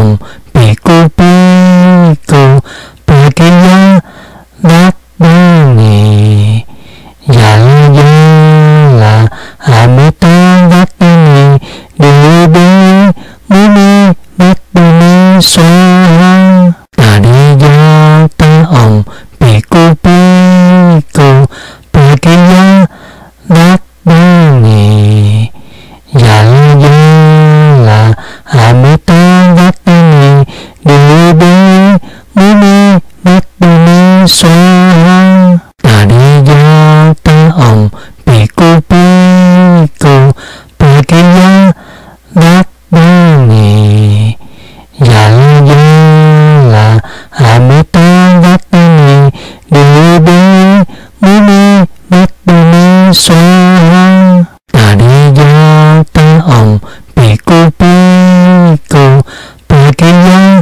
ong piku piku pakiya vatani yala yala amita vatani dili muni vatani soha tadiya ta ong piku piku pakiya vatani yala yala amita vatani dili muni vatani soha tadiya ta ong piku piku pakiya vatani yala yala amita vatani dili muni vatani soha tadiya ta ong piku piku pakiya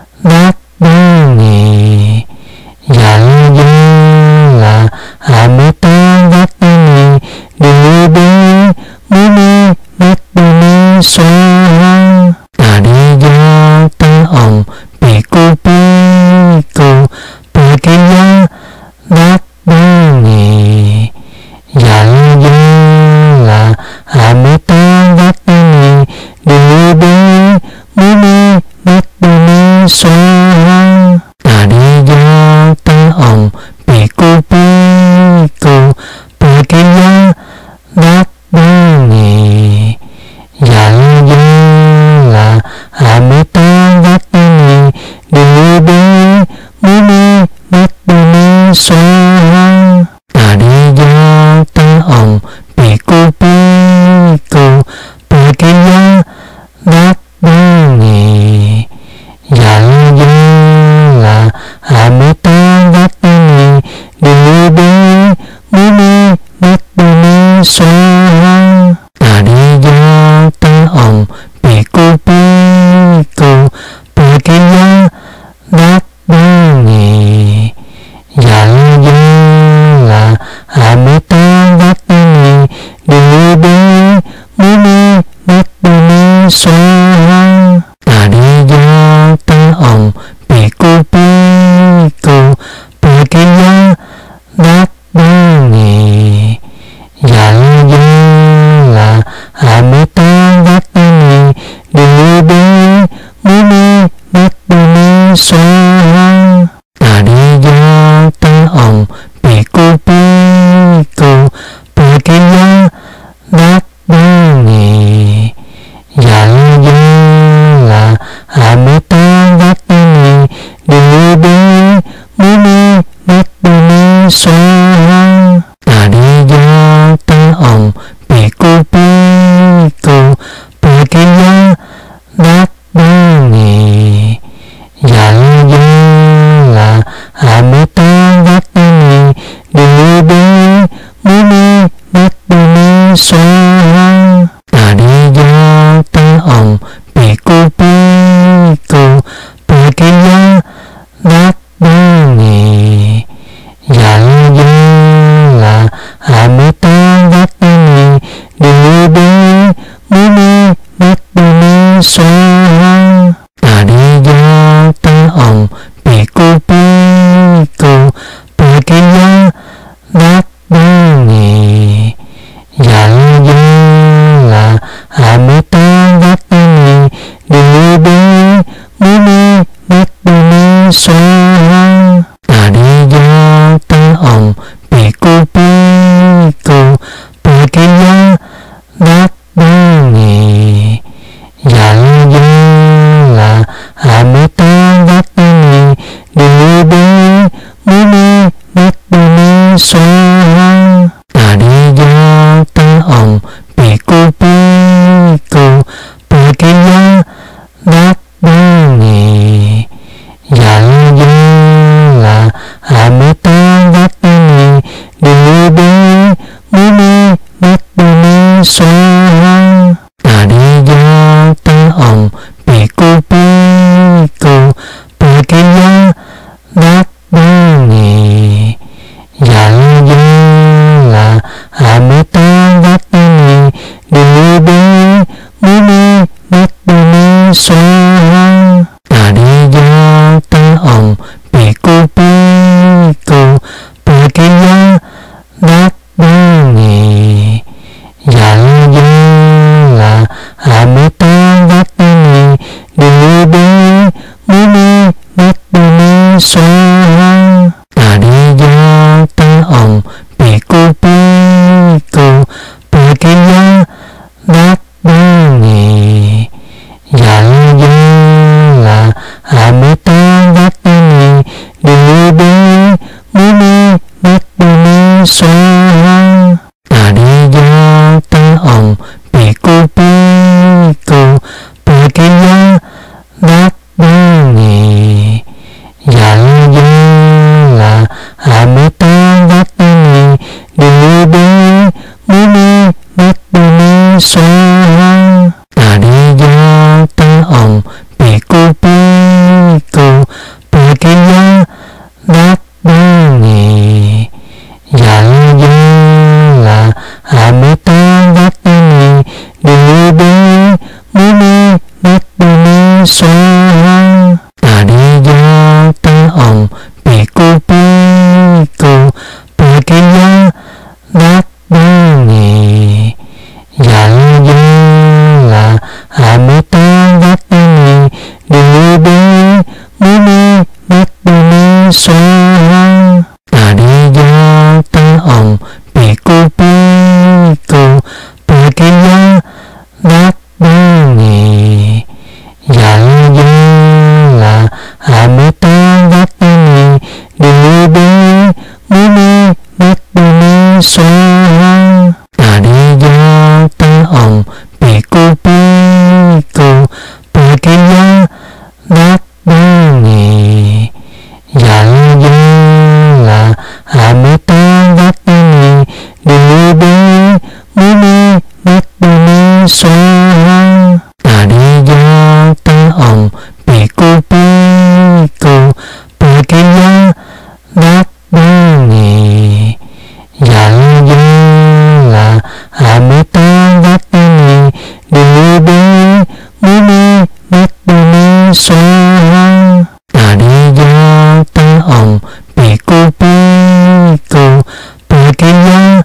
vatani yala yala amita vatani dili muni vatani soha tadiya ta ong piku piku pakiya vatani yala yala amita vatani dili muni vatani soha tadiya ta ong piku piku pakiya vatani yala yala amita vatani dili muni vatani soha tadiya ta ong piku piku pakiya vatani yala yala amita vatani dili muni vatani soha tadiya ta ong piku piku pakiya vatani yala yala amita vatani dili muni vatani soha tadiya ta ong piku piku pakiya vatani yala yala amita vatani dili muni vatani soha tadiya ta ong piku piku pakiya vatani yala yala amita vatani dili muni vatani soha tadiya ta ong piku piku pakiya vatani yala yala amita vatani dili muni vatani soha tadiya ta ong piku piku pakiya vatani yala yala amita vatani dili muni vatani soha tadiya ta ong piku piku pakiya vatani yala yala amita vatani dili muni vatani soha tadiya ta ong piku piku pakiya vatani yala yala amita vatani dili muni vatani soha tadiya ta ong piku piku pakiya vatani yala yala amita vatani dili muni vatani soha tadiya ta ong piku piku pakiya vatani yala yala amita vatani dili muni vatani soha Bhikkhu Bhikkhu Bhagya Vatani Yala Yala Amita Vatani Devi Muni Vatani Swaha Pariyata Om Bhikkhu Bhikkhu Bhagya Vatani Yala Yala Amita Vatani Devi Muni Vatani Swaha Pariyata Om Bhikkhu Bhikkhu Bhagya Vatani Yala Yala Amita Vatani Devi Muni Vatani Swaha Pariyata Om Bhikkhu Bhikkhu Bhagya Vatani Yala Yala Amita Vatani Devi Muni Vatani Swaha Pariyata Om Bhikkhu Bhikkhu Bhagya Vatani Yala Yala Amita Vatani Devi Muni Vatani Swaha Pariyata Om Bhikkhu Bhikkhu Bhagya Vatani Yala Yala Amita Vatani Devi Muni Vatani Swaha Pariyata Om Bhikkhu Bhikkhu Bhagya Vatani Yala Yala Amita Vatani Devi Muni Vatani Swaha Pariyata Om Bhikkhu Bhikkhu Bhagya Vatani Yala Yala Amita Vatani Devi Muni Vatani Swaha Pariyata Om Bhikkhu Bhikkhu Bhagya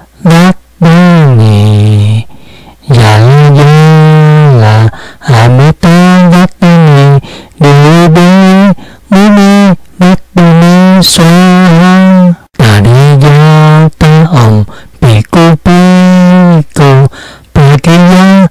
Vatani Yala Yala Amita Vatani Devi Muni Vatani Swaha Pariyata Om Bhikkhu Bhikkhu Bhagya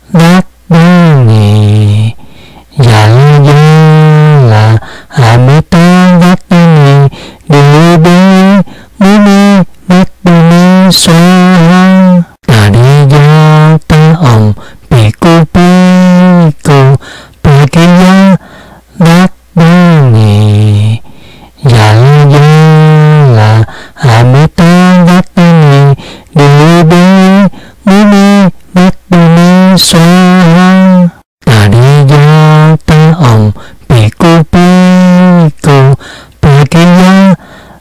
Vatani Yala Yala Amita Vatani Devi Muni Vatani Swaha Pariyata Om Bhikkhu Bhikkhu Bhagya Vatani Yala Yala Amita Vatani Devi Muni Vatani Swaha Pariyata Om Bhikkhu Bhikkhu Bhagya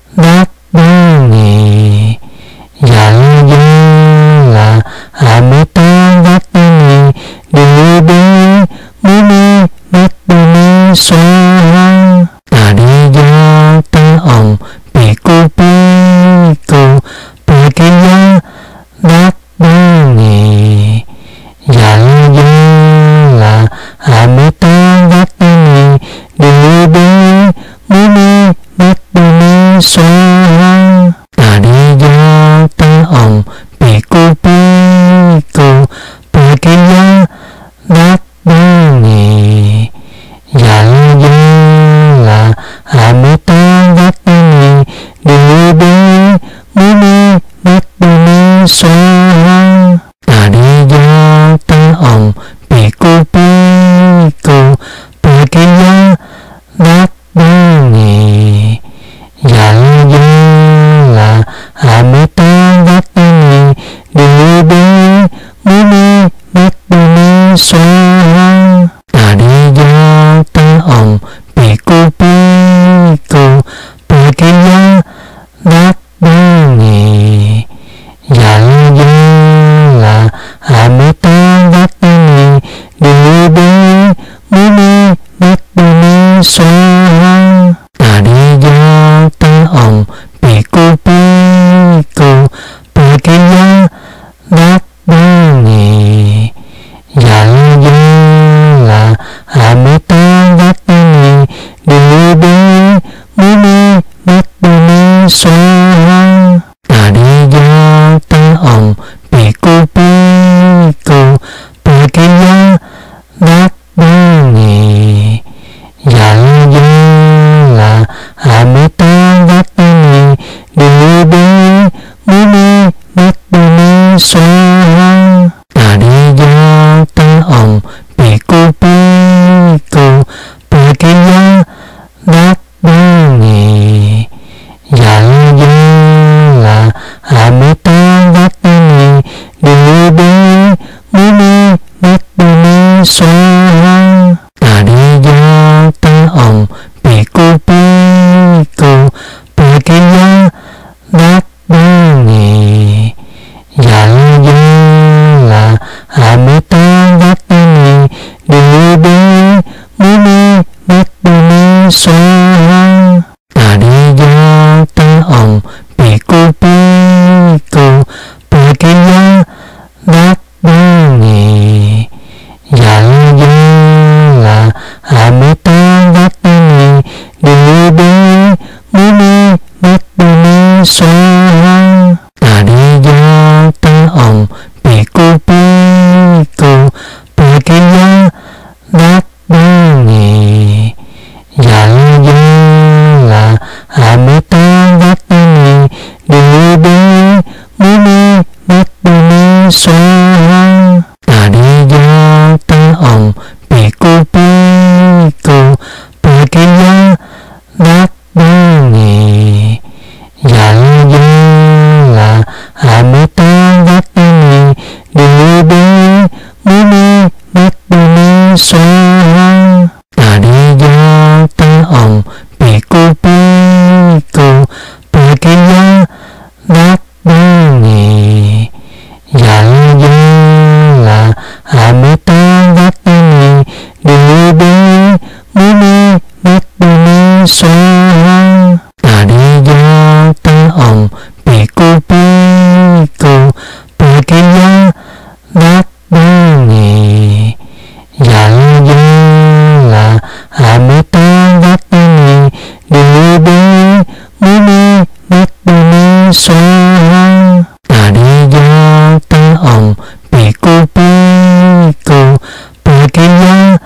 Vatani Yala Yala Amita Vatani Devi Muni Vatani Swaha Pariyata Om Bhikkhu Bhikkhu Bhagya Vatani Yala Yala Amita Vatani Devi Muni Vatani Swaha Pariyata Om Bhikkhu Bhikkhu Bhagya Vatani Yala Yala Amita Vatani Devi Muni Vatani Swaha Pariyata Om Bhikkhu Bhikkhu Bhagya Vatani Yala Yala Amita Vatani Devi Muni Vatani Swaha Pariyata Om Bhikkhu Bhikkhu Bhagya Vatani Yala Yala Amita Vatani Devi Muni Vatani Swaha Pariyata Swaha Pariyata Om Bhikkhu Bhikkhu Prakya Vatani Yala Yala Amita Vatani Devi Muni Vatani Swaha Pariyata Om Bhikkhu Bhikkhu Prakya Vatani Yala Yala Amita Vatani Devi Muni Vatani Swaha Pariyata Om Bhikkhu Bhikkhu Prakya Vatani Yala Yala Amita Vatani Devi Muni Vatani Swaha Pariyata Om Bhikkhu Bhikkhu Prakya Vatani Yala Yala Amita Vatani Devi Muni Vatani Swaha Pariyata Om Bhikkhu Bhikkhu Prakya Vatani Yala Yala Amita Vatani Devi Muni Vatani Swaha Pariyata Om Bhikkhu Bhikkhu Prakya Vatani Yala Yala Amita Vatani Devi Muni Vatani Swaha Pariyata Om Bhikkhu Bhikkhu Prakya Vatani Yala Yala Amita Vatani Devi Muni Vatani Swaha Pariyata Om Bhikkhu Bhikkhu Prakya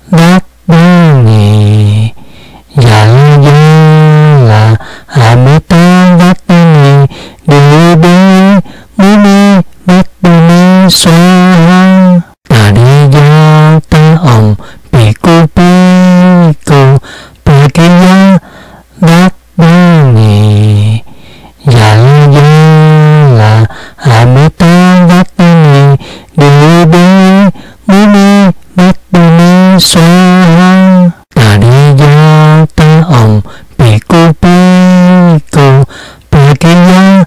Vatani Yala Yala Amita Vatani Devi Muni Vatani Swaha Pariyata Om Bhikkhu Bhikkhu Prakya Vatani Yala Yala Amita Vatani Devi Muni Vatani Swaha Pariyata Om Bhikkhu Bhikkhu Prakya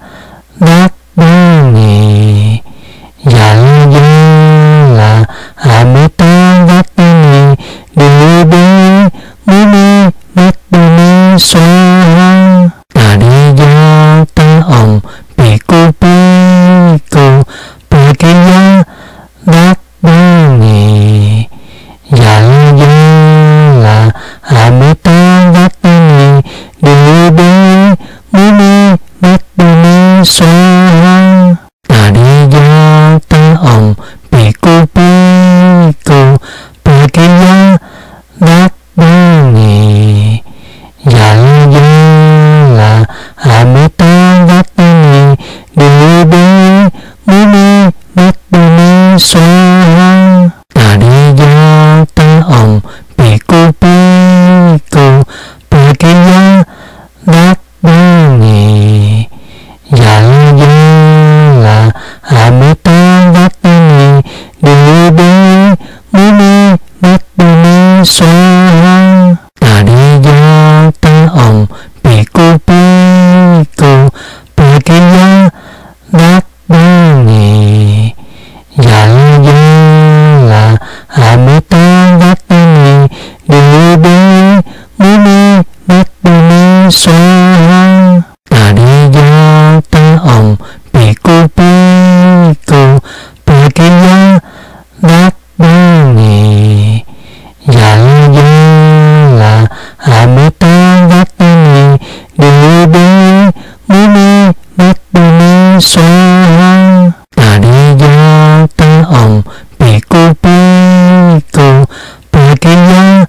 Vatani Yala Yala Amita Vatani Devi Muni Vatani Swaha Pariyata Om Bhikkhu Bhikkhu Prakya Vatani Yala Yala Amita Vatani Devi Muni Vatani Swaha Pariyata Om Bhikkhu Bhikkhu Prakya Vatani Yala Yala Amita Vatani Devi Muni Vatani Swaha Pariyata Om Bhikkhu Bhikkhu Prakya Vatani Yala Yala Amita Vatani Devi Muni Vatani Swaha Pariyata Om Bhikkhu Bhikkhu Prakya Vatani Yala Yala Amita Vatani Devi Muni Vatani Swaha Pariyata Om Bhikkhu Bhikkhu Prakya Vatani Yala Yala Amita Vatani Devi Muni Vatani Swaha Pariyata Om Bhikkhu Bhikkhu Prakya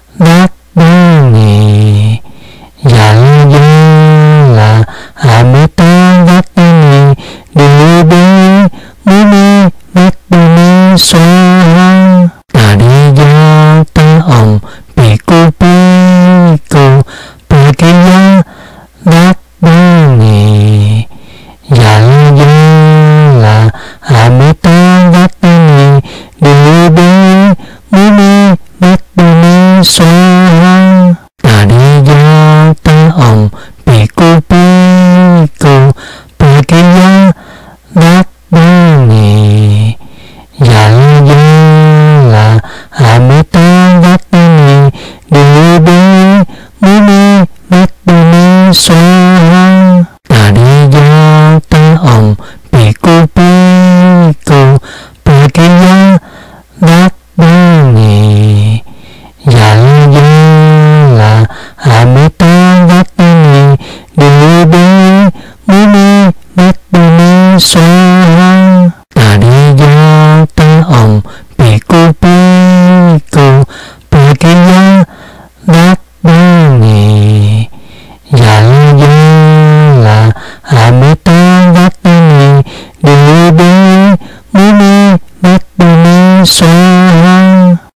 Vatani Yala Yala Amita Vatani Devi Bumi Swaha Tariya Om Piku Piku Pakiya Vatani Yala Yala Amita Vatani Devi Muni Bumi Swaha Tariya Om Piku Piku Pakiya Vatani Yala Yala Amita Vatani Devi Muni Bumi Swaha Tariya Om Piku Piku Pakiya